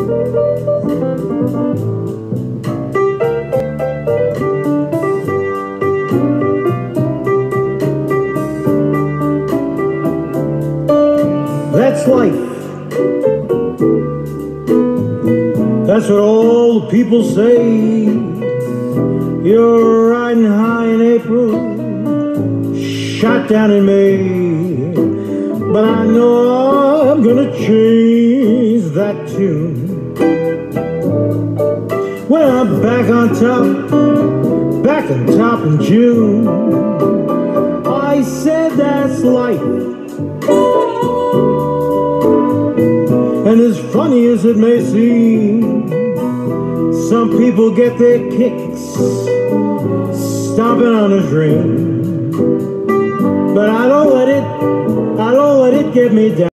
That's life. That's what all the people say. You're riding high in April, shot down in May. But I know I'm gonna change that tune when I'm back on top in June. I said that's life. And as funny as it may seem, some people get their kicks stomping on a dream. But I don't let it get me down.